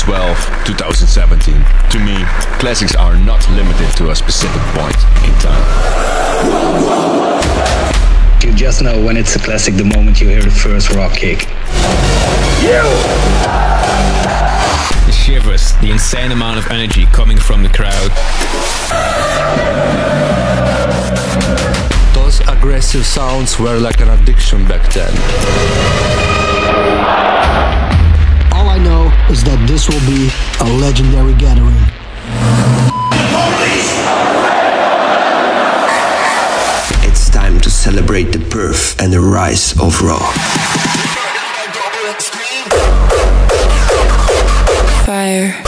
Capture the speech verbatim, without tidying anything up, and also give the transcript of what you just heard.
twelve, two thousand seventeen. To me, classics are not limited to a specific point in time. You just know when it's a classic the moment you hear the first rock kick. You! The shivers, the insane amount of energy coming from the crowd. Those aggressive sounds were like an addiction back then. All I know is that this will be a legendary gathering. It's time to celebrate the birth and the rise of rock. Fire.